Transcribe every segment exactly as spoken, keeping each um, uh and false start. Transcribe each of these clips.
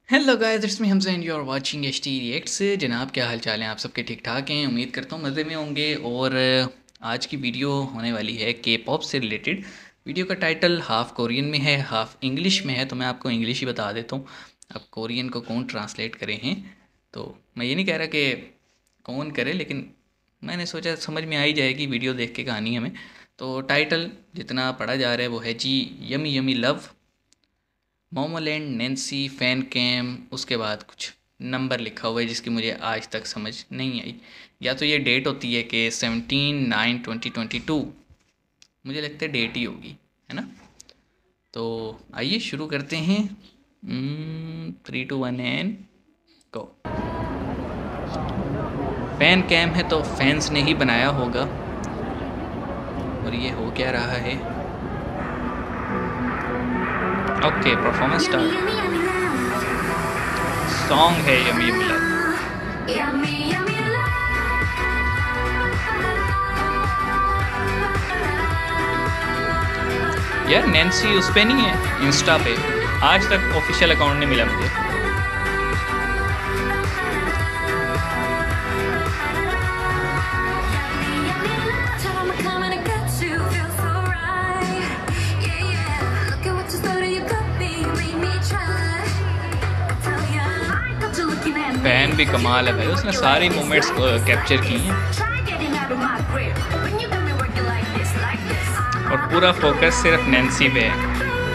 Hello guys, it's me Hamza and you are watching H T reacts. जनाब, क्या हाल चाल है? आप सबके ठीक ठाक हैं? उम्मीद करता हूँ मज़े में होंगे। और अ, आज की वीडियो होने वाली है के पॉप से रिलेटेड। वीडियो का टाइटल हाफ़ कोरियन में है, हाफ़ इंग्लिश में है, तो मैं आपको इंग्लिश ही बता देता हूँ। अब कोरियन को कौन ट्रांसलेट करे हैं, तो मैं ये नहीं कह रहा कि कौन करे, लेकिन मैंने सोचा समझ में आ ही जाएगी वीडियो देख के कहानी हमें। तो टाइटल जितना पढ़ा जा रहा है वो है जी, yummy yummy love, Momoland, Nancy, fan cam, उसके बाद कुछ नंबर लिखा हुआ है जिसकी मुझे आज तक समझ नहीं आई। या तो ये डेट होती है कि seventeen nine twenty twenty two, मुझे लगता है डेट ही होगी, है ना? तो आइए शुरू करते हैं। Three two one and go. Fan cam है तो फैंस ने ही बनाया होगा। और ये हो क्या रहा है? Okay, performance start. सॉन्ग है यमी यमी लव। यार नैन्सी उस पे नहीं है इंस्टा पे, आज तक ऑफिशियल अकाउंट नहीं मिला मुझे। फैन भी कमाल है भाई, उसने सारी मोमेंट्स कैप्चर की हैं और पूरा फोकस सिर्फ नैन्सी पे है।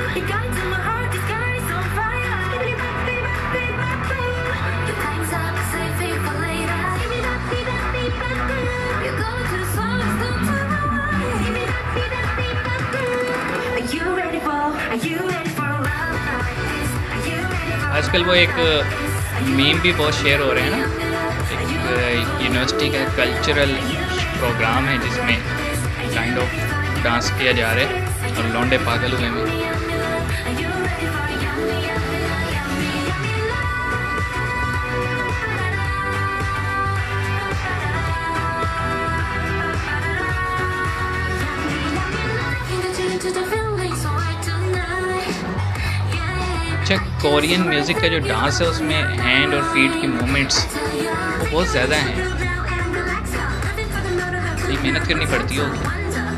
आजकल वो एक मीम भी बहुत शेयर हो रहे हैं ना, एक यूनिवर्सिटी का कल्चरल प्रोग्राम है जिसमें काइंड ऑफ डांस किया जा रहा है और लौंडे पागल हुए हैं। अच्छा, कोरियन म्यूज़िक का जो डांस है उसमें हैंड और फीट की मूवमेंट्स वो बहुत ज़्यादा हैं। ये मेहनत करनी पड़ती होगी।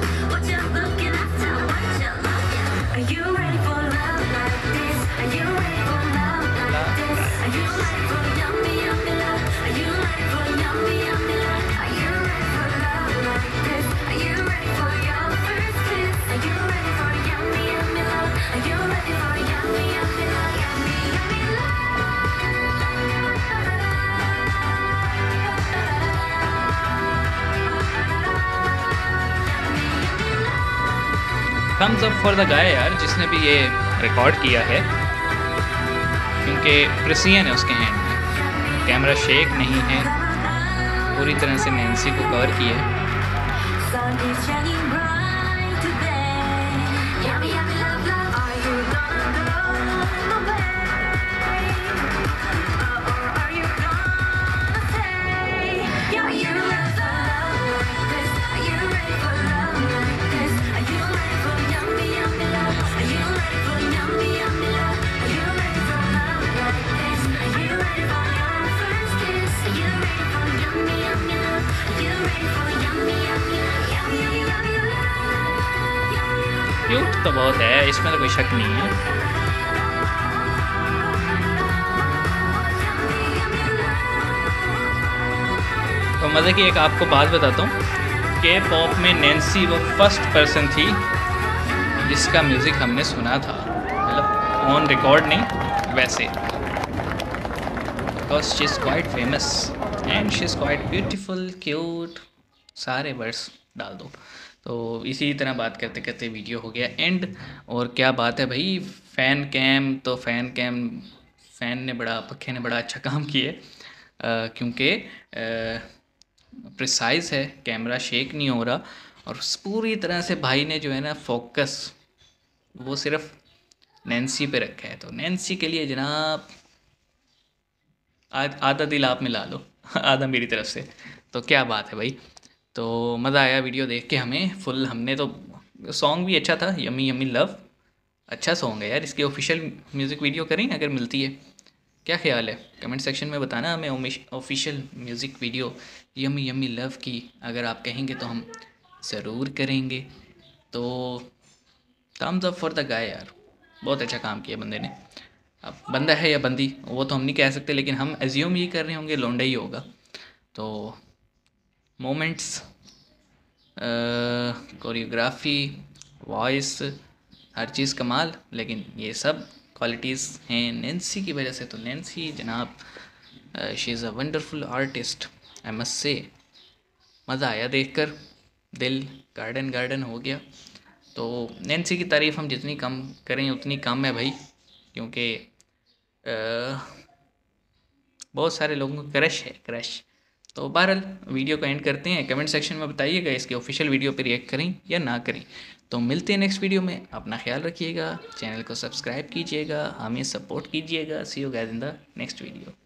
Thumbs up for the guy यार, जिसने भी ये रिकॉर्ड किया है, क्योंकि प्रिसिजन है उसके हैंड में, कैमरा शेक नहीं है, पूरी तरह से नैन्सी को कवर किया है। क्यूट तो बहुत है, इसमें तो कोई शक नहीं है। तो मज़े की एक आपको बात बताता हूँ, के पॉप में नैन्सी वो फर्स्ट पर्सन थी जिसका म्यूज़िक हमने सुना था, मतलब ऑन रिकॉर्ड नहीं, वैसे, because she is quite famous and she is quite beautiful, cute, सारे वर्ड्स डाल दो। तो इसी तरह बात करते करते वीडियो हो गया एंड। और क्या बात है भाई, फ़ैन कैम तो फ़ैन कैम फ़ैन ने बड़ा, पक्खे ने बड़ा अच्छा काम किया, क्योंकि प्रिसाइज है, कैमरा शेक नहीं हो रहा और पूरी तरह से भाई ने जो है ना फोकस वो सिर्फ नैन्सी पे रखा है। तो नैन्सी के लिए जनाब आधा दिल आप मिला लो आधा मेरी तरफ से। तो क्या बात है भाई, तो मज़ा आया वीडियो देख के हमें फुल। हमने तो सॉन्ग भी अच्छा था, यमी यमी लव, अच्छा सॉन्ग है यार। इसकी ऑफिशियल म्यूज़िक वीडियो करें अगर मिलती है, क्या ख्याल है? कमेंट सेक्शन में बताना हमें। Official music video yummy yummy love की अगर आप कहेंगे तो हम ज़रूर करेंगे। तो thumbs up for the guy यार, बहुत अच्छा काम किया बंदे ने। अब बंदा है या बंदी वो तो हम नहीं कह सकते, लेकिन हम एज्यूम ये कर रहे होंगे लोंडा ही होगा। तो मोमेंट्स, कोरियोग्राफी, वॉइस, हर चीज़ कमाल। लेकिन ये सब क्वालिटीज़ हैं नैन्सी की वजह से। तो नैन्सी जनाब, she is a wonderful artist, I must say. मज़ा आया देखकर, दिल गार्डन गार्डन हो गया। तो नैन्सी की तारीफ़ हम जितनी कम करें उतनी कम है भाई, क्योंकि बहुत सारे लोगों को क्रश है, क्रश। तो बहरहाल वीडियो को एंड करते हैं। कमेंट सेक्शन में बताइएगा इसके ऑफिशियल वीडियो पर रिएक्ट करें या ना करें। तो मिलते हैं नेक्स्ट वीडियो में। अपना ख्याल रखिएगा, चैनल को सब्सक्राइब कीजिएगा, हमें सपोर्ट कीजिएगा। See you guys in the next video.